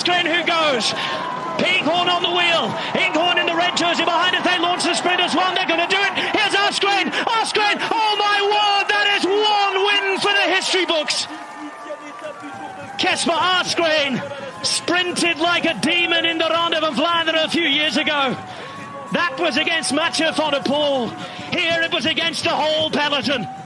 Asgreen who goes. Inghorn on the wheel. Inghorn in the red jersey behind it. They launch the sprinters. One, they're going to do it. Here's Asgreen. Asgreen. Oh my word, that is one win for the history books. Kasper Asgreen sprinted like a demon in the Ronde van Vlaanderen a few years ago. That was against Mathieu van der Poel. Here it was against the whole peloton.